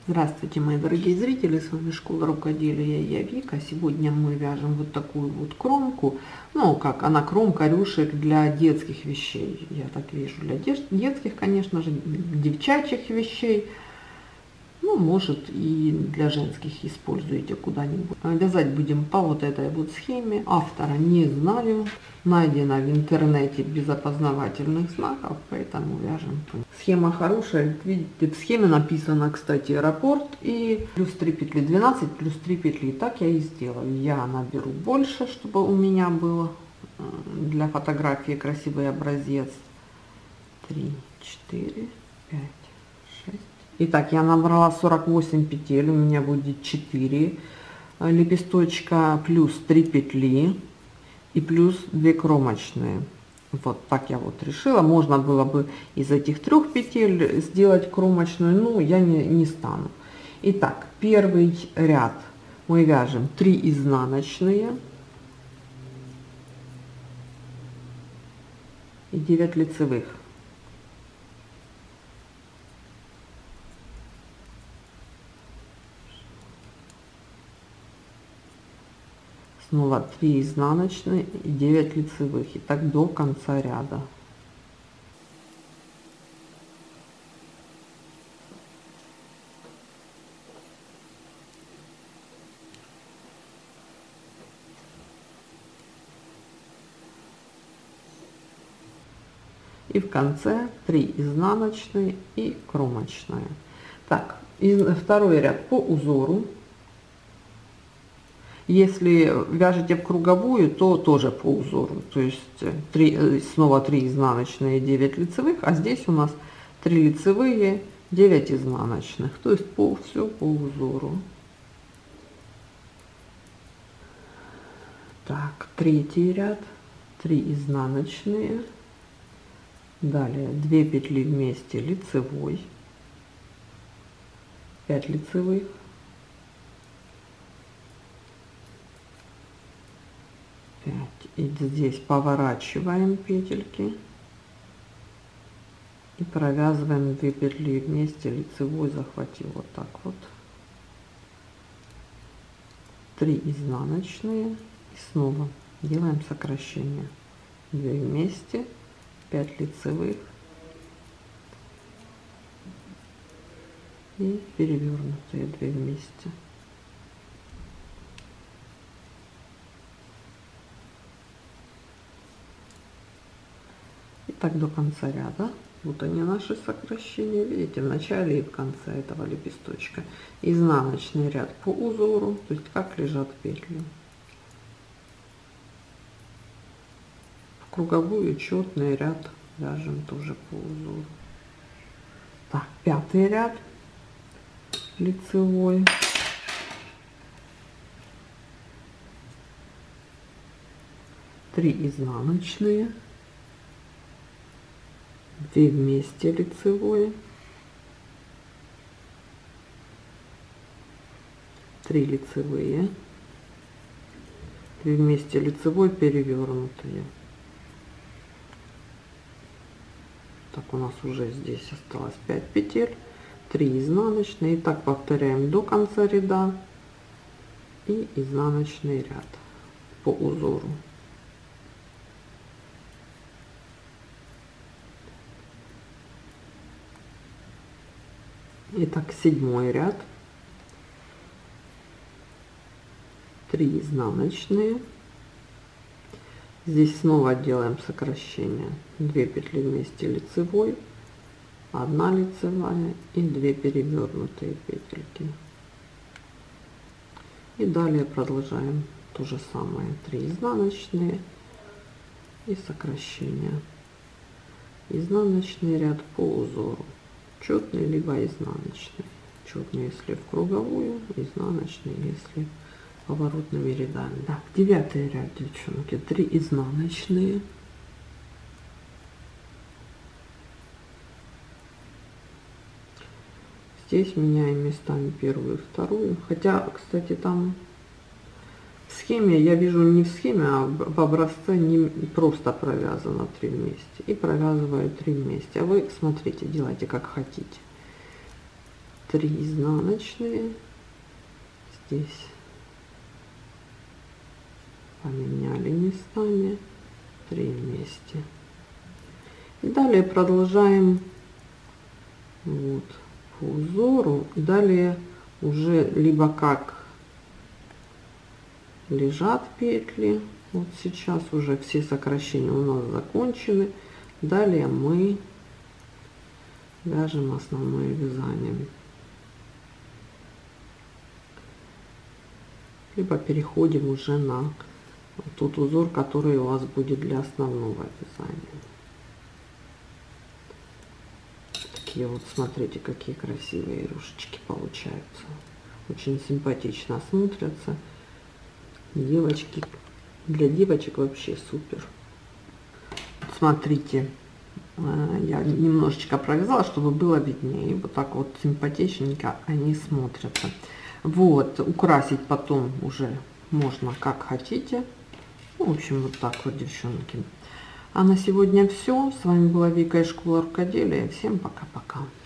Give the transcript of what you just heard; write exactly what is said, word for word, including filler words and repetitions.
Здравствуйте, мои дорогие зрители, с вами Школа Рукоделия, я Вика. Сегодня мы вяжем вот такую вот кромку, ну как, она кромка рюшек для детских вещей, я так вижу, для детских, конечно же, девчачьих вещей, ну может и для женских используете куда-нибудь. Вязать будем по вот этой вот схеме, автора не знаю, найдена в интернете без опознавательных знаков, поэтому вяжем. Схема хорошая, видите, в схеме написано, кстати, аэропорт и плюс три петли, двенадцать плюс три петли. Так я и сделаю. Я наберу больше, чтобы у меня было для фотографии красивый образец. три, четыре, пять, шесть. Итак, я набрала сорок восемь петель, у меня будет четыре лепесточка плюс три петли и плюс две кромочные. Вот так я вот решила. Можно было бы из этих трех петель сделать кромочную, но я не, не стану. Итак, первый ряд мы вяжем три изнаночные и девять лицевых. Снова три изнаночные и девять лицевых, и так до конца ряда. И в конце три изнаночные и кромочные. Так, и второй ряд по узору. Если вяжете в круговую, то тоже по узору, то есть три, снова три изнаночные, девять лицевых, а здесь у нас три лицевые, девять изнаночных, то есть по все по узору. Так, третий ряд, три изнаночные, далее две петли вместе лицевой, пять лицевых, и здесь поворачиваем петельки и провязываем две петли вместе лицевой, захватив вот так вот, три изнаночные и снова делаем сокращение, две вместе, пять лицевых и перевернутые две вместе. Так до конца ряда. Вот они, наши сокращения, видите, в начале и в конце этого лепесточка. Изнаночный ряд по узору, то есть как лежат петли. В круговую четный ряд вяжем тоже по узору. Так, пятый ряд лицевой. три изнаночные, две вместе лицевой, три лицевые, две вместе лицевой, перевернутые. Так, у нас уже здесь осталось пять петель, три изнаночные, и так повторяем до конца ряда и изнаночный ряд по узору. Итак, седьмой ряд, три изнаночные, здесь снова делаем сокращение, две петли вместе лицевой, одна лицевая и две перевернутые петельки, и далее продолжаем то же самое, три изнаночные и сокращение, изнаночный ряд по узору. Четный либо изнаночный, четный если в круговую, изнаночный если поворотными рядами. Так, девятый ряд, девчонки, три изнаночные, здесь меняем местами первую и вторую, хотя, кстати, там в схеме, я вижу не в схеме, а в образце не просто провязано три вместе и провязываю три вместе, а вы смотрите, делайте как хотите. три изнаночные, здесь поменяли местами, три вместе. И далее продолжаем вот по узору. Далее уже либо как лежат петли, вот сейчас уже все сокращения у нас закончены. Далее мы вяжем основное вязание, либо переходим уже на тот узор, который у вас будет для основного вязания. Такие вот, смотрите, какие красивые рюшечки получаются, очень симпатично смотрятся. Девочки, для девочек вообще супер. Смотрите, я немножечко провязала, чтобы было виднее. Вот так вот симпатичненько они смотрятся. Вот, украсить потом уже можно как хотите. В общем, вот так вот, девчонки. А на сегодня все. С вами была Вика из школы рукоделия. Всем пока-пока.